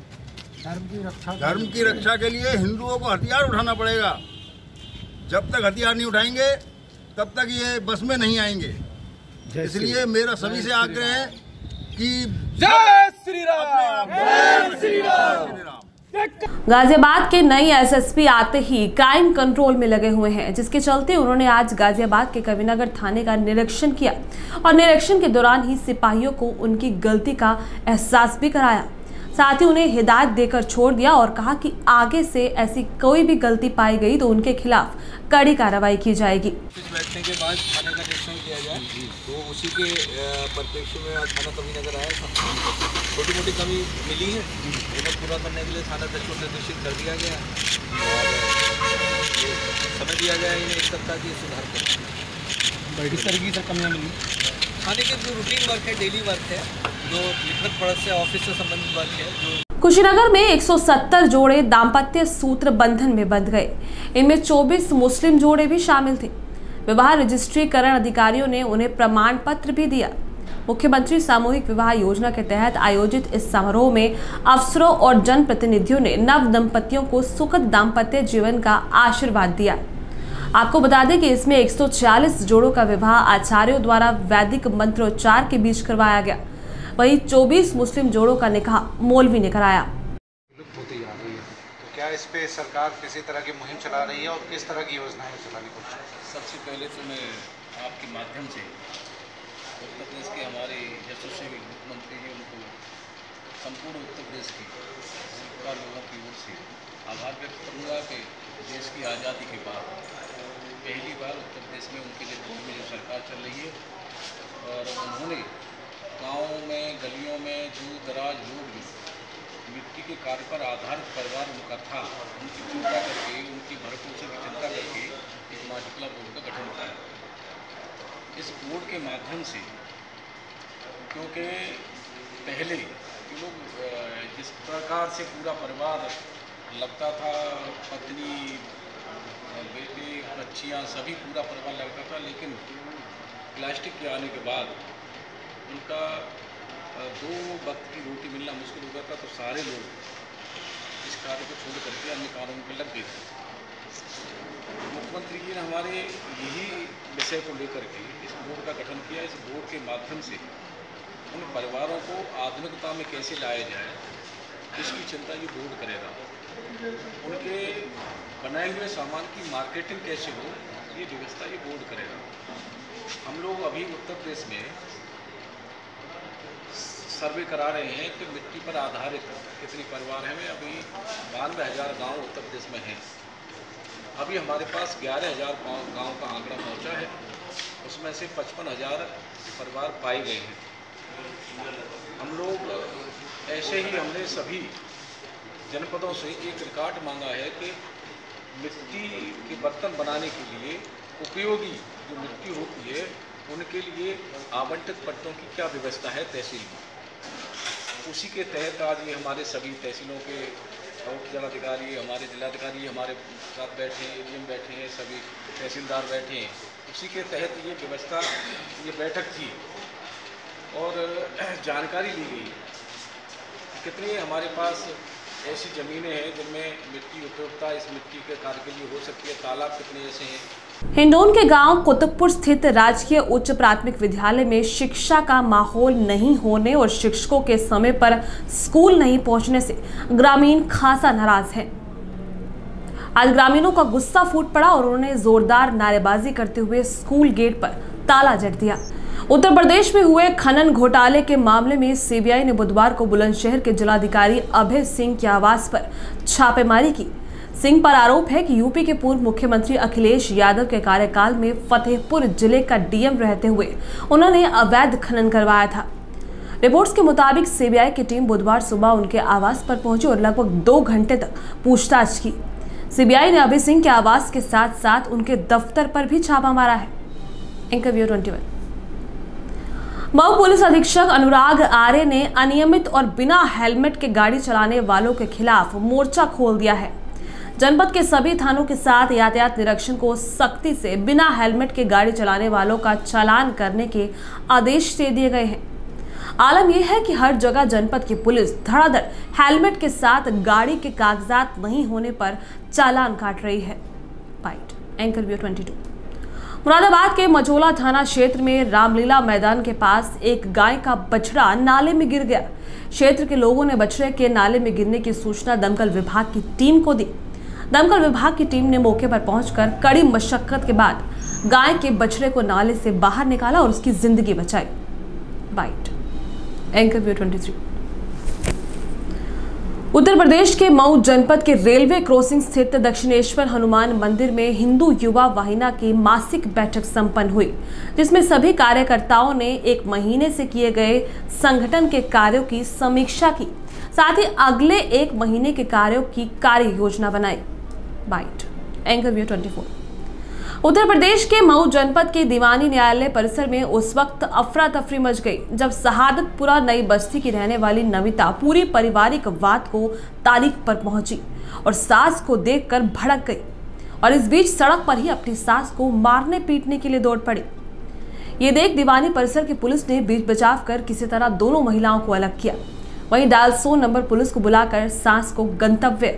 Speaker 25: धर्म की रक्षा के लिए हिंदुओं को हथियार उठाना पड़ेगा। जब तक हथियार नहीं उठाएंगे तब तक ये बस में नहीं आएंगे। इसलिए मेरा सभी से आग्रह है कि
Speaker 4: जय श्री राम, जय श्री राम।
Speaker 1: गाजियाबाद के नई एसएसपी आते ही क्राइम कंट्रोल में लगे हुए हैं, जिसके चलते उन्होंने आज गाजियाबाद के कविनगर थाने का निरीक्षण किया और निरीक्षण के दौरान ही सिपाहियों को उनकी गलती का एहसास भी कराया। साथ ही उन्हें हिदायत देकर छोड़ दिया और कहा कि आगे से ऐसी कोई भी गलती पाई गई तो उनके खिलाफ कड़ी कार्रवाई की जाएगी।
Speaker 26: बैठने के बाद थाने का निरीक्षण किया जाए, तो उसी के परिप्रेक्ष्य में थाना कविनगर आया। छोटी मोटी कमी मिली है, उन्हें पूरा करने के लिए थाना अध्यक्ष को निर्देशित कर दिया गया और समय दिया गया इन्हें 1 सप्ताह की सुधार कर।
Speaker 4: किस तरह की कमियाँ मिली?
Speaker 26: थाने के जो रूटीन वर्क है, डेली वर्क है, जो लिखत पढ़त से ऑफिस से संबंधित वर्क है। जो
Speaker 1: कुशीनगर में 170 जोड़े दाम्पत्य सूत्र बंधन में बंध गए। इनमें 24 मुस्लिम जोड़े भी शामिल थे। विवाह रजिस्ट्रीकरण अधिकारियों ने उन्हें प्रमाण पत्र भी दिया। मुख्यमंत्री सामूहिक विवाह योजना के तहत आयोजित इस समारोह में अफसरों और जनप्रतिनिधियों ने नव दंपतियों को सुखद दाम्पत्य जीवन का आशीर्वाद दिया। आपको बता दें कि इसमें 140 जोड़ों का विवाह आचार्यों द्वारा वैदिक मंत्रोच्चार के बीच करवाया गया। वहीं 24 मुस्लिम जोड़ों का निकाह मौलवी ने कराया।
Speaker 27: होती जा रही है, तो क्या इस पे सरकार किसी तरह की मुहिम चला रही है और किस तरह की योजनाएं चलाने को?
Speaker 8: सबसे पहले तो मैं आपके माध्यम से उत्तर प्रदेश के हमारे यशस्वी मुख्यमंत्री जी, उनको संपूर्ण उत्तर प्रदेश के लोगों की ओर से आभार व्यक्त करूँगा कि देश की आज़ादी के बाद पहली बार उत्तर प्रदेश में उनके नेतृत्व में जो सरकार चल रही है और उन्होंने गाँवों में, गलियों में दूर दराज लोग भी मिट्टी के कार्य पर आधारित परिवार उनका था, उनकी चिंता करके, उनकी भरपूर की चिंता करके एक माटिकला बोर्ड का गठन किया। इस बोर्ड के माध्यम से
Speaker 5: क्योंकि पहले लोग जिस प्रकार से पूरा परिवार लगता था, पत्नी, बेटे, बच्चियाँ सभी पूरा परिवार लगता था, लेकिन प्लास्टिक के आने के बाद उनका 2 वक्त की रोटी मिलना मुश्किल हो गया था। तो सारे लोग इस कार्य को छोड़ करके अन्य कानून पर लग गए थे। मुख्यमंत्री जी ने हमारे यही विषय को लेकर के इस बोर्ड का गठन किया। इस बोर्ड के माध्यम से उन परिवारों को आधुनिकता में कैसे लाया जाए, इसकी चिंता ये बोर्ड करेगा। उनके बनाए हुए सामान की मार्केटिंग कैसे हो, ये व्यवस्था ये बोर्ड करेगा। हम लोग अभी उत्तर प्रदेश में सर्वे करा रहे हैं कि मिट्टी पर आधारित कितने परिवार हैं। अभी 92,000 गाँव उत्तर प्रदेश में हैं। अभी हमारे पास 11,000 गाँव का आंकड़ा पहुंचा है, उसमें से 55,000 परिवार पाए गए हैं। हम लोग ऐसे ही हमने सभी जनपदों से एक रिकॉर्ड मांगा है कि मिट्टी के बर्तन बनाने के लिए उपयोगी जो मिट्टी होती है उनके लिए आवंटित पट्टों की क्या व्यवस्था है तहसील में। उसी के तहत आज ये हमारे सभी तहसीलों के जिलाधिकारी, हमारे जिलाधिकारी हमारे साथ बैठे हैं, एडीएम बैठे हैं, सभी तहसीलदार बैठे हैं। उसी के तहत ये व्यवस्था, ये बैठक थी और जानकारी ली गई कितनी हमारे पास ऐसी ज़मीनें हैं जिनमें मिट्टी उपयोगिता इस मिट्टी के कार्य के लिए हो सकती है, तालाब कितने ऐसे हैं।
Speaker 1: हिंडौन के गांव कुतुबपुर स्थित राजकीय उच्च प्राथमिक विद्यालय में शिक्षा का माहौल नहीं होने और शिक्षकों के समय पर स्कूल नहीं पहुंचने से ग्रामीण खासा नाराज हैं। आज ग्रामीणों का गुस्सा फूट पड़ा और उन्होंने जोरदार नारेबाजी करते हुए स्कूल गेट पर ताला जड़ दिया। उत्तर प्रदेश में हुए खनन घोटाले के मामले में सीबीआई ने बुधवार को बुलंदशहर के जिलाधिकारी अभय सिंह के आवास पर छापेमारी की। सिंह पर आरोप है कि यूपी के पूर्व मुख्यमंत्री अखिलेश यादव के कार्यकाल में फतेहपुर जिले का डीएम रहते हुए उन्होंने अवैध खनन करवाया था। रिपोर्ट्स के मुताबिक सीबीआई की टीम बुधवार सुबह उनके आवास पर पहुंची और लगभग 2 घंटे तक पूछताछ की। सीबीआई ने अभय सिंह के आवास के साथ साथ उनके दफ्तर पर भी छापा मारा है। इंटरव्यू 21। मऊ पुलिस अधीक्षक अनुराग आर्य ने अनियमित और बिना हेलमेट के गाड़ी चलाने वालों के खिलाफ मोर्चा खोल दिया है। जनपद के सभी थानों के साथ यातायात निरीक्षण को सख्ती से बिना हेलमेट के गाड़ी चलाने वालों का चालान करने के आदेश दे दिए गए हैं। आलम यह है कि हर जगह जनपद की पुलिस धड़ाधड़ हेलमेट के साथ गाड़ी के कागजात नहीं होने पर चालान काट रही है। Anchor view 22। मुरादाबाद के मझोला थाना क्षेत्र में रामलीला मैदान के पास एक गाय का बछड़ा नाले में गिर गया। क्षेत्र के लोगों ने बछड़े के नाले में गिरने की सूचना दमकल विभाग की टीम को दी। दमकल विभाग की टीम ने मौके पर पहुंचकर कड़ी मशक्कत के बाद गाय के बछड़े को नाले से बाहर निकाला और उसकी जिंदगी बचाई। Anchor view 23। उत्तर प्रदेश के मऊ जनपद के रेलवे क्रॉसिंग स्थित दक्षिणेश्वर हनुमान मंदिर में हिंदू युवा वाहिनी की मासिक बैठक संपन्न हुई, जिसमें सभी कार्यकर्ताओं ने 1 महीने से किए गए संगठन के कार्यों की समीक्षा की, साथ ही अगले 1 महीने के कार्यों की कार्य योजना बनाई। Anchor view 24। उत्तर प्रदेश के मऊ जनपद के दीवानी न्यायालय परिसर में उस वक्त अफरा तफरी मच गई जब शहादतपुरा नई बस्ती की रहने वाली नमिता पूरी पारिवारिक वाद को तारीख पर पहुंची और सास को देखकर भड़क गई और इस बीच सड़क पर ही अपनी सास को मारने पीटने के लिए दौड़ पड़ी। ये देख दीवानी परिसर की पुलिस ने बीच बचाव कर किसी तरह दोनों महिलाओं को अलग किया। वहीं डायल 100 नंबर पुलिस को बुलाकर सास को गंतव्य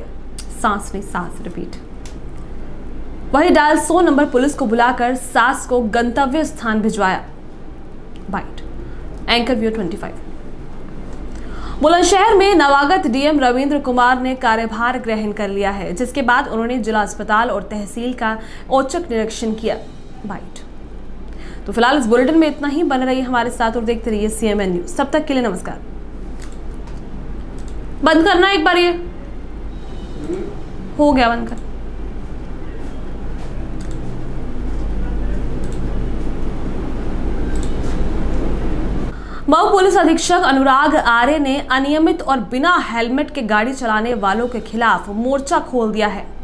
Speaker 1: वहीं डायल 100 नंबर पुलिस को बुलाकर सास को गंतव्य स्थान भिजवाया। Anchor view 25। बुलंदशहर में नवागत डीएम रविंद्र कुमार ने कार्यभार ग्रहण कर लिया है, जिसके बाद उन्होंने जिला अस्पताल और तहसील का औचक निरीक्षण किया। तो फिलहाल इस बुलेटिन में इतना ही। बने रहिए हमारे साथ और देखते रहिए CMN न्यूज। तब तक के लिए नमस्कार। बंद करना एक बार, ये हो गया बंद कर। मऊ पुलिस अधीक्षक अनुराग आर्य ने अनियमित और बिना हेलमेट के गाड़ी चलाने वालों के खिलाफ मोर्चा खोल दिया है।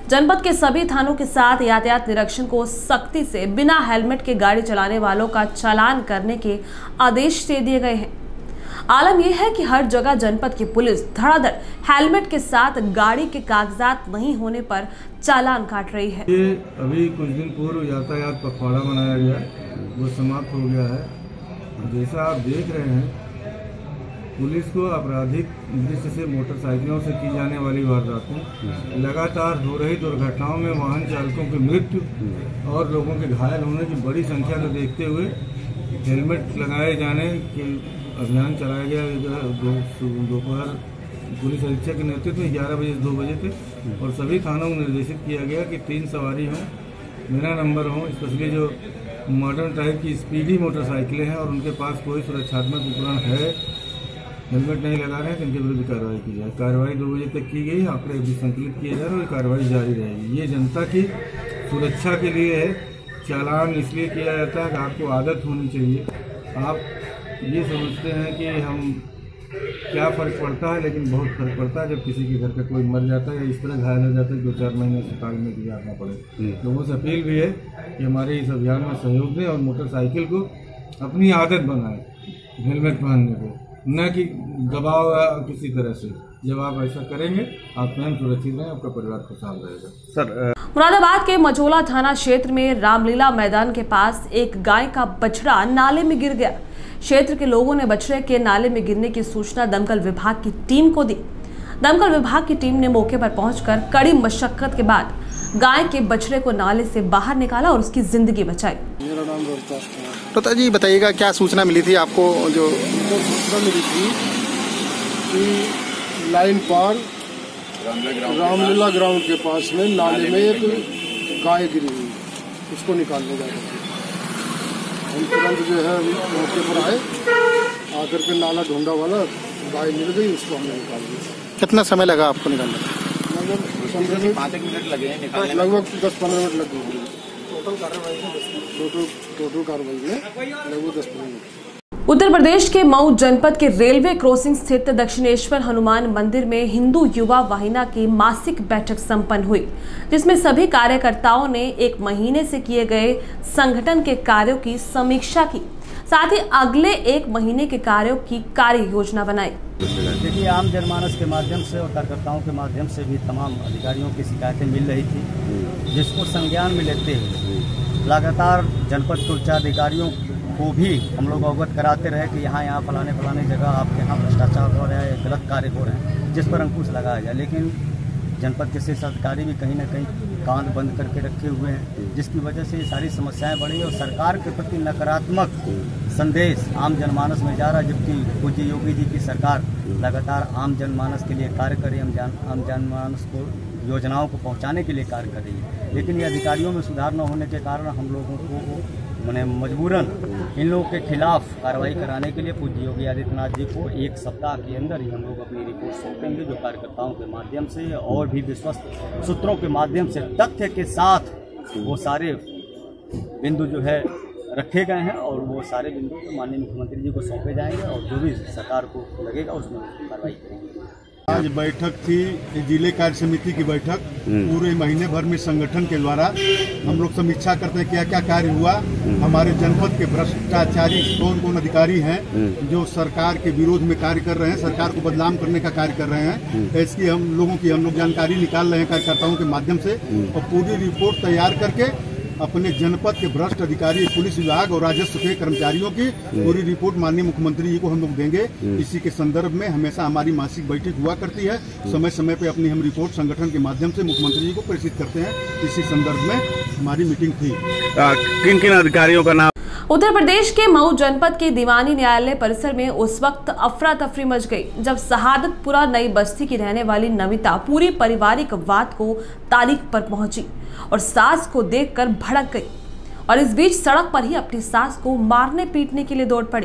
Speaker 1: जनपद के सभी थानों के साथ यातायात निरीक्षण को सख्ती से बिना हेलमेट के गाड़ी चलाने वालों का चालान करने के आदेश दे दिए गए हैं। आलम यह है कि हर जगह जनपद की पुलिस धड़ाधड़ हेलमेट के साथ गाड़ी के कागजात नहीं होने पर चालान काट रही है।
Speaker 7: ये अभी कुछ दिन पूर्व यातायात पखवाड़ा मनाया गया, वो समाप्त हो गया है। जैसा आप देख रहे हैं, पुलिस को आपराधिक दृष्टि से मोटरसाइकिलों से की जाने वाली वारदातों, लगातार हो रही दुर्घटनाओं में वाहन चालकों की मृत्यु और लोगों के घायल होने की बड़ी संख्या को देखते हुए हेलमेट लगाए जाने के अभियान चलाया गया। दोपहर पुलिस अधीक्षक के नेतृत्व में 11 बजे से 2 बजे तक, और सभी थानों को निर्देशित किया गया कि 3 सवारी हों, बिना नंबर हों, स्पेशली जो मॉडर्न टाइप की स्पीडी मोटरसाइकिलें हैं और उनके पास कोई सुरक्षात्मक उपकरण है, हेलमेट नहीं लगा रहे हैं, तो इनके विरुद्ध कार्रवाई की जाए। कार्रवाई 2 बजे तक की गई, आंकड़े अभी संकलित किए जा रहे हैं और कार्रवाई जारी रहेगी। ये जनता की सुरक्षा के लिए है। चालान इसलिए किया जाता है कि आपको आदत होनी चाहिए। आप ये समझते हैं कि हम क्या फ़र्क पड़ता है, लेकिन बहुत फर्क पड़ता है जब किसी के घर का कोई मर जाता है या इस तरह घायल हो जाता है 2-4 महीने अस्पताल में गुजारना पड़े। लोगों से अपील भी है कि हमारे इस अभियान में सहयोग दें और मोटरसाइकिल को अपनी आदत बनाएं हेलमेट पहनने को, न कि दबाव किसी तरह से। जब आप ऐसा करेंगे, आप स्वयं सुरक्षित रहें, आपका परिवार खुशहाल रहेगा।
Speaker 1: सर, मुरादाबाद के मझोला थाना क्षेत्र में रामलीला मैदान के पास एक गाय का बछड़ा नाले में गिर गया। क्षेत्र के लोगों ने बछड़े के नाले में गिरने की सूचना दमकल विभाग की टीम को दी। दमकल विभाग की टीम ने मौके पर पहुंचकर कड़ी मशक्कत के बाद गाय के बछड़े को नाले से बाहर निकाला और उसकी जिंदगी बचाई।
Speaker 18: मेरा नाम रोहता जी, बताइएगा क्या सूचना मिली थी आपको? जो सूचना मिली थी कि लाइन पार रामलीला ग्राउंड के पास में नाले में एक गाय गिरी हुई, उसको निकालने जा रहे थे। हम तुरंत जो है मौके पर आए, आकर के नाला ढूंढा वाला गाय मिल गई, उसको हमने निकाल दिया। कितना समय लगा आपको निकालने? लगभग 5 मिनट लगे हैं, लगभग 10-15 मिनट लग गए। टोटल कार्रवाई में लगभग 10-15 मिनट।
Speaker 1: उत्तर प्रदेश के मऊ जनपद के रेलवे क्रॉसिंग स्थित दक्षिणेश्वर हनुमान मंदिर में हिंदू युवा वाहिनी की मासिक बैठक संपन्न हुई, जिसमें सभी कार्यकर्ताओं ने 1 महीने से किए गए संगठन के कार्यों की समीक्षा की, साथ ही अगले 1 महीने के कार्यों की कार्य योजना बनाई।
Speaker 9: देखिए, आम जनमानस के माध्यम से और कार्यकर्ताओं के माध्यम से भी तमाम अधिकारियों की शिकायतें मिल रही थी, जिसको संज्ञान में लेते हुए लगातार जनपद के उच्चाधिकारियों को भी हम लोग अवगत कराते रहे कि यहाँ फलाने जगह आपके यहाँ भ्रष्टाचार हो रहा है, गलत कार्य हो रहे हैं, जिस पर अंकुश लगाया जाए। लेकिन जनपद के शीर्ष अधिकारी भी कहीं न कहीं कान बंद करके रखे हुए हैं, जिसकी वजह से ये सारी समस्याएं बढ़ी और सरकार के प्रति नकारात्मक संदेश आम जनमानस में जा रहा है। जबकि पूज्य योगी जी की सरकार लगातार आम जनमानस के लिए कार्य कर रही है, आम जनमानस को योजनाओं को पहुँचाने के लिए कार्य कर रही है। लेकिन ये अधिकारियों में सुधार न होने के कारण हम लोगों को मैंने मजबूरन इन लोगों के खिलाफ कार्रवाई कराने के लिए पूज्य योगी आदित्यनाथ जी को 1 सप्ताह के अंदर ही हम लोग अपनी रिपोर्ट सौंपेंगे, जो कार्यकर्ताओं के माध्यम से और भी विश्वस्त सूत्रों के माध्यम से तथ्य के साथ वो सारे बिंदु जो है रखे गए हैं और वो सारे बिंदु माननीय मुख्यमंत्री जी को सौंपे जाएंगे और जो भी सरकार को लगेगा उसमें कार्रवाई करेंगे।
Speaker 25: आज बैठक थी जिले कार्य समिति की बैठक। पूरे महीने भर में संगठन के द्वारा हम लोग समीक्षा करते हैं क्या क्या कार्य हुआ। हमारे जनपद के भ्रष्टाचारी कौन अधिकारी हैं जो सरकार के विरोध में कार्य कर रहे हैं, सरकार को बदनाम करने का कार्य कर रहे हैं, इसकी हम लोग जानकारी निकाल रहे हैं कार्यकर्ताओं के माध्यम से और पूरी रिपोर्ट तैयार करके अपने जनपद के भ्रष्ट अधिकारी, पुलिस विभाग और राजस्व के कर्मचारियों की पूरी रिपोर्ट माननीय मुख्यमंत्री जी को हम लोग देंगे। इसी के संदर्भ में हमेशा हमारी मासिक बैठक हुआ करती है। समय समय पे अपनी हम रिपोर्ट संगठन के माध्यम से मुख्यमंत्री जी को प्रेषित करते हैं। इसी संदर्भ में हमारी मीटिंग थी।
Speaker 7: किन किन अधिकारियों का नाम?
Speaker 1: उत्तर प्रदेश के मऊ जनपद के दीवानी न्यायालय परिसर में उस वक्त अफरा तफरी मच गई जब शहादतपुरा नई बस्ती की रहने वाली नमिता पूरी पारिवारिक वाद को तारीख पर पहुंची और सास को देखकर भड़क गई और इस बीच सड़क पर ही अपनी सास को मारने पीटने के लिए दौड़ पड़ी।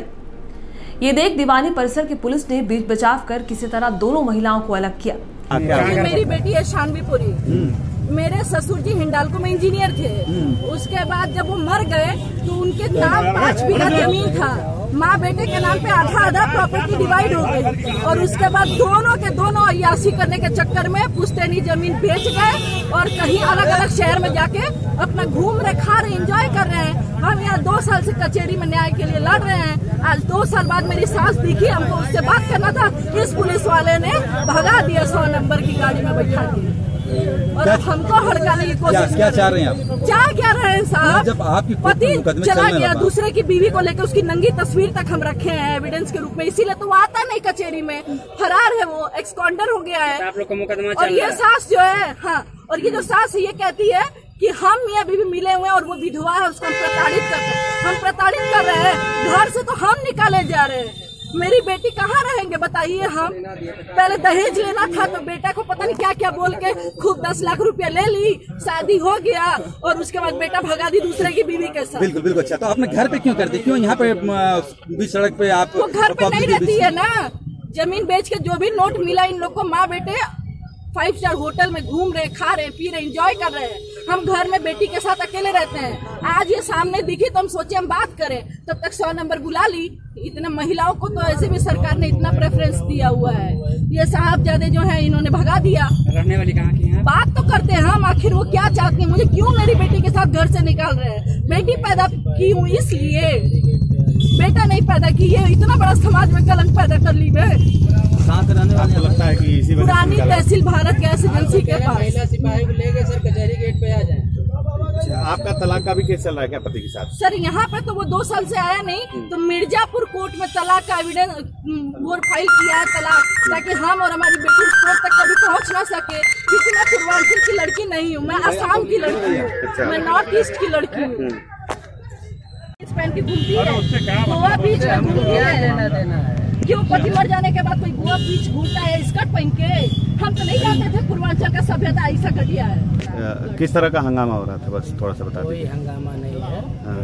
Speaker 1: ये देख दीवानी परिसर की पुलिस ने बीच बचाव कर किसी तरह दोनों महिलाओं को अलग किया।
Speaker 10: मेरी बेटी है शानवीपुरी, मेरे ससुर जी हिंडाल्को में इंजीनियर थे। उसके बाद जब वो मर गए तो उनके नाम 5 बीघा जमीन था, माँ बेटे के नाम पे आधा प्रॉपर्टी डिवाइड हो गई। और उसके बाद दोनों के दोनों अय्याशी करने के चक्कर में पुश्तैनी जमीन बेच गए और कहीं अलग अलग शहर में जाके अपना घूम रहे, खा रहे, एंजॉय कर रहे हैं। हम यहाँ 2 साल से कचहरी में न्याय के लिए लड़ रहे हैं। आज 2 साल बाद मेरी सास दिखी, हमको उससे बात करना था, इस पुलिस वाले ने भगा दिया 100 नंबर की गाड़ी में बैठा दिया और हमको हड़काने की कोशिश।
Speaker 11: क्या चाह रहे हैं आप?
Speaker 10: क्या रहे हैं साहब?
Speaker 11: जब आपकी
Speaker 10: पति चला गया, दूसरे की बीवी को लेकर उसकी नंगी तस्वीर तक हम रखे हैं एविडेंस के रूप में, इसीलिए तो वो आता नहीं कचहरी में, फरार है, वो एक्सकॉन्डर हो गया है।
Speaker 23: आप लोग का मुकदमा
Speaker 10: और ये सास जो है, हाँ, और ये जो सास ये कहती है कि हम मियां बीवी मिले हुए हैं और वो विधवा है, उसको हम प्रताड़ित करते हैं। हम प्रताड़ित कर रहे हैं, घर से तो हम निकाले जा रहे हैं। मेरी बेटी कहाँ रहेंगे बताइए? हम पहले दहेज लेना था तो बेटा को पता नहीं क्या क्या बोल के खूब 10 लाख रुपया ले ली, शादी हो गया और उसके बाद बेटा भगा दी दूसरे की बीवी के साथ।
Speaker 11: बिल्कुल बिल्कुल। अच्छा, तो आपने घर पे क्यों करते, क्यों यहाँ पे बीच सड़क पे आप?
Speaker 10: वो घर पे नहीं रहती है ना, जमीन बेच के जो भी नोट मिला इन लोग को, माँ बेटे 5 स्टार होटल में घूम रहे, खा रहे, पी रहे, एंजॉय कर रहे हैं। हम घर में बेटी के साथ अकेले रहते हैं। आज ये सामने दिखी तो हम सोचे हम बात करें, तब तक 100 नंबर बुला ली। इतने महिलाओं को तो ऐसे भी सरकार ने इतना प्रेफरेंस दिया हुआ है। ये साहबजादे जो है इन्होंने भगा दिया।
Speaker 23: रहने वाली कहाँ की हैं?
Speaker 10: बात तो करते हैं हम, आखिर वो क्या चाहती है, मुझे क्यों मेरी बेटी के साथ घर से निकाल रहे हैं? बेटी पैदा की हूँ इसलिए, बेटा नहीं पैदा की, ये इतना बड़ा समाज में कलंक पैदा कर ली है।
Speaker 11: साथ रहने वाले लगता है कि इसी
Speaker 10: पुरानी तहसील भारत गैस एजेंसी के पास।
Speaker 23: महिला सिपाही को लेके सर कचहरी गेट पे आ जाए।
Speaker 11: आपका तलाक का भी केस चल रहा है क्या पति के साथ?
Speaker 10: सर यहाँ पे तो वो 2 साल से आया नहीं, तो मिर्जापुर कोर्ट में तलाक का एविडेंस वो फाइल किया है तलाक, ताकि हम और हमारी बेटी कोर्ट तक कभी पहुँच ना सके। क्योंकि मैं पूर्वांचल की लड़की नहीं हूँ, मैं असम की लड़की हूँ, मैं नॉर्थ ईस्ट की लड़की हूँ। पहन के घूमती है, गोवा बीच में घूमती है। क्यों पति मर जाने के बाद कोई गोवा बीच घूमता है स्कर्ट पहन के? हम तो नहीं जानते थे पूर्वांचल का सभ्यता ऐसा घटिया है।
Speaker 11: किस तरह का हंगामा हो रहा था, बस थोड़ा सा बता दीजिए।
Speaker 23: कोई हंगामा नहीं है,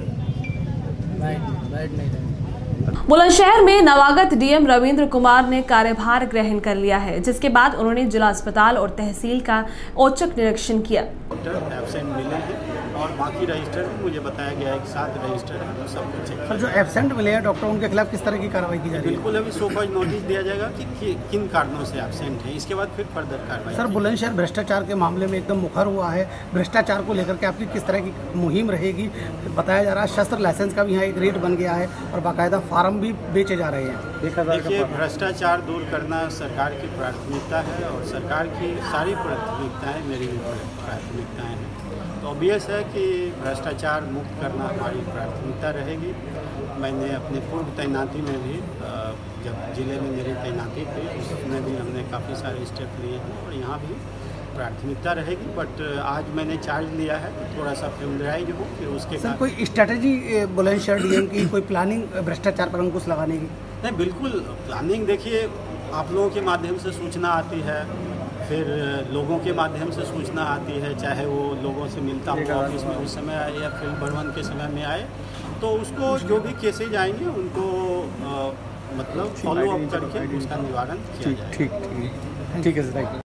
Speaker 23: बैठ नहीं रहे।
Speaker 1: बुलंदशहर में नवागत डीएम रविंद्र कुमार ने कार्यभार ग्रहण कर लिया है, जिसके बाद उन्होंने जिला अस्पताल और तहसील का औचक निरीक्षण किया।
Speaker 13: एब्सेंट मिले हैं और बाकी रजिस्टर मुझे बताया गया है कि 7 रजिस्टर हैं, तो सब कुछ चेक।
Speaker 23: सर, जो एब्सेंट मिले हैं डॉक्टर, उनके खिलाफ किस तरह की कार्रवाई की जा रही है?
Speaker 13: बिल्कुल, अभी सोकॉज नोटिस दिया जाएगा कि किन कारणों से एब्सेंट है, इसके बाद फिर फर्दर कार्रवाई।
Speaker 23: सर, बुलंदशहर भ्रष्टाचार के मामले में एकदम मुखर हुआ है, भ्रष्टाचार को लेकर के आपकी किस तरह की मुहिम रहेगी? बताया जा रहा है शस्त्र लाइसेंस का भी यहाँ एक रेट बन गया है और बाकायदा फार्म भी बेचे जा रहे हैं।
Speaker 13: देखिए, भ्रष्टाचार दूर करना सरकार की प्राथमिकता है और सरकार की सारी प्राथमिकताएँ मेरी प्राथमिकताएँ हैं, तो ऑब्वियस है कि भ्रष्टाचार मुक्त करना हमारी प्राथमिकता रहेगी। मैंने अपने पूर्व तैनाती में भी, जब जिले में मेरी तैनाती थी, उसमें भी हमने काफ़ी सारे स्टेप लिए हैं और यहाँ भी प्राथमिकता रहेगी। बट आज मैंने चार्ज लिया है, थोड़ा सा फेमिलराइज हो, फिर उसके
Speaker 23: सर कोई स्ट्रैटेजी बुलंदशहर डीएम की, कोई प्लानिंग भ्रष्टाचार पर अंकुश लगाने की?
Speaker 13: नहीं, बिल्कुल प्लानिंग। देखिए, आप लोगों के माध्यम से सूचना आती है, फिर लोगों के माध्यम से सूचना आती है, चाहे वो लोगों से मिलता हो ऑफिस में उस समय आए या फिर भ्रमण के समय में आए, तो उसको जो भी केसेज आएंगे उनको मतलब फॉलो अप करके उसका निवारण किया जाएगा।
Speaker 23: ठीक है सर, थैंक यू।